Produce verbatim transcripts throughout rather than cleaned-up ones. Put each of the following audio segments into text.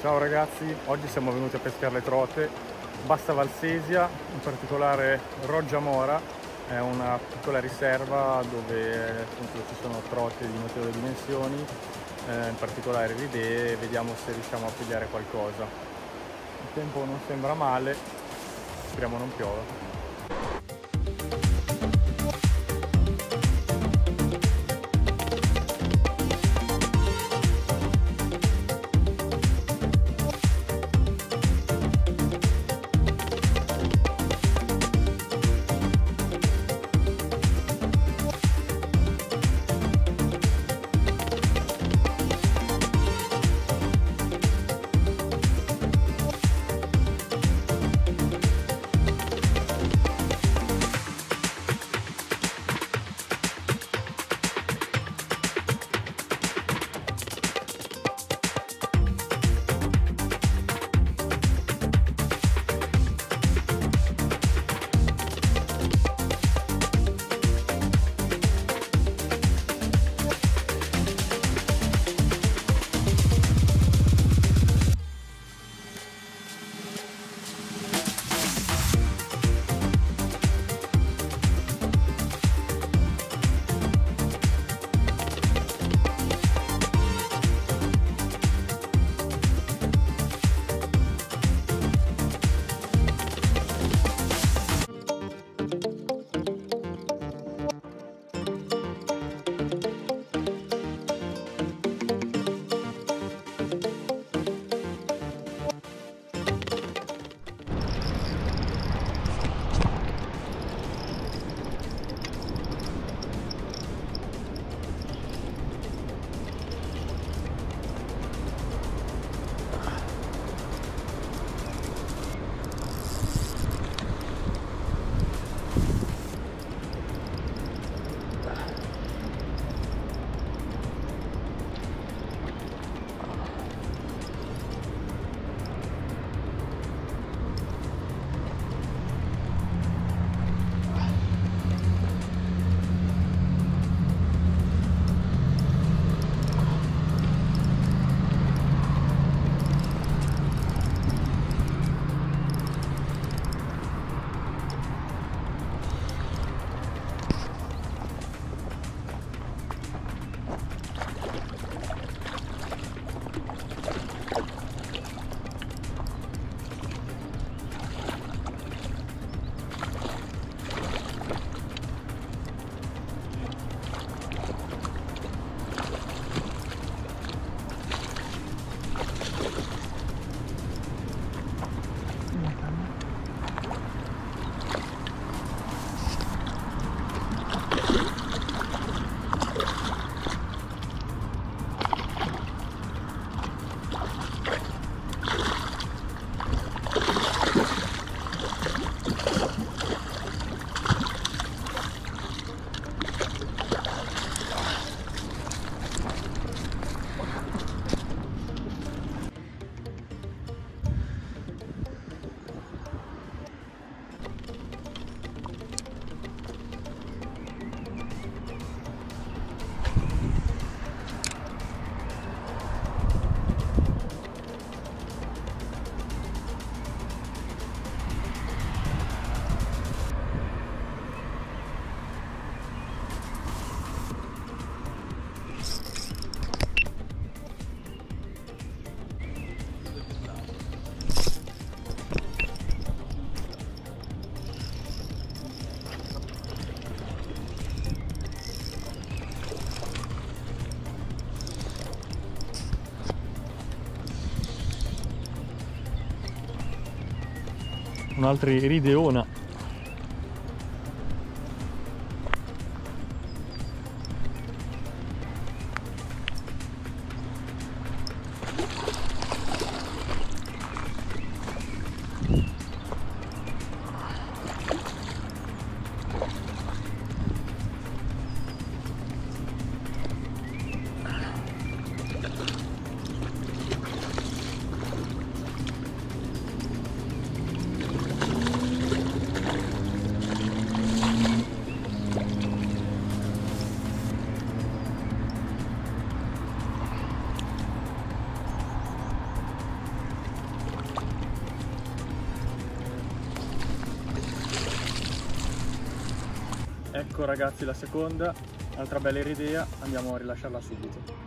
Ciao ragazzi, oggi siamo venuti a pescare le trote, Bassa Valsesia, in particolare Roggia Mora, è una piccola riserva dove appunto ci sono trote di notevoli dimensioni, eh, in particolare ridee, vediamo se riusciamo a pigliare qualcosa. Il tempo non sembra male, speriamo non piova. Un'altra irideona. Ecco ragazzi la seconda, altra bella iridea, andiamo a rilasciarla subito.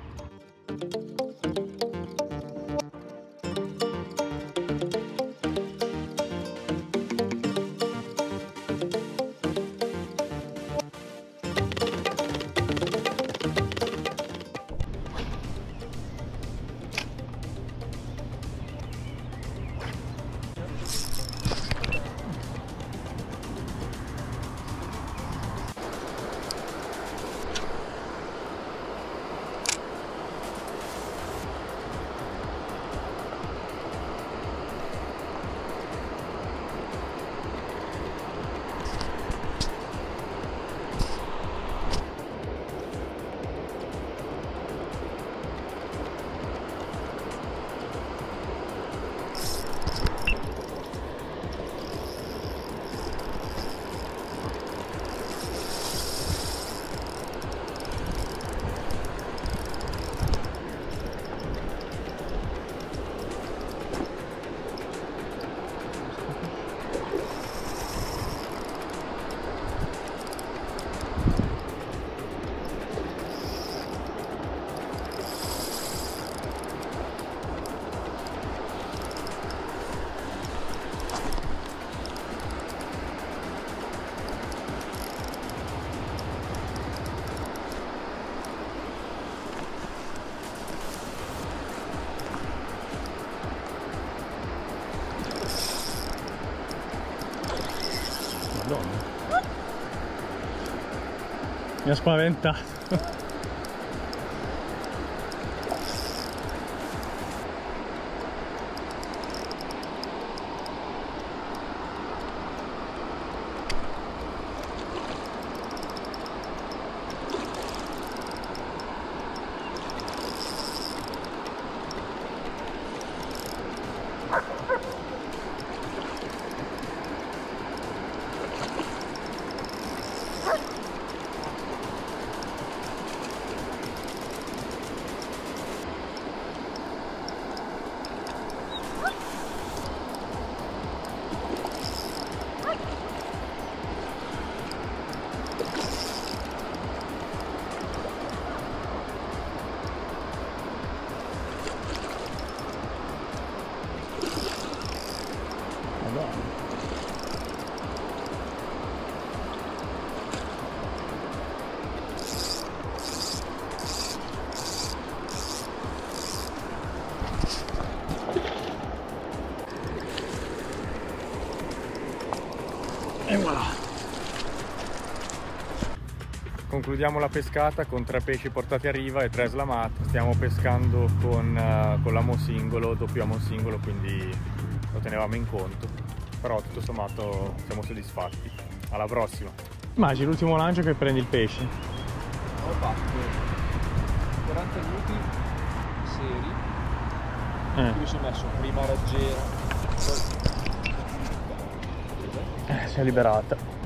Madonna. Mi ha spaventato. E voilà. Concludiamo la pescata con tre pesci portati a riva e tre slamati. Stiamo pescando con, uh, con l'amo singolo, doppio amo singolo, quindi lo tenevamo in conto. Però tutto sommato siamo soddisfatti. Alla prossima. Immagini l'ultimo lancio che prendi il pesce. Ho fatto quaranta minuti seri, Eh. qui mi sono messo prima raggiera, poi... Eh, si è liberata.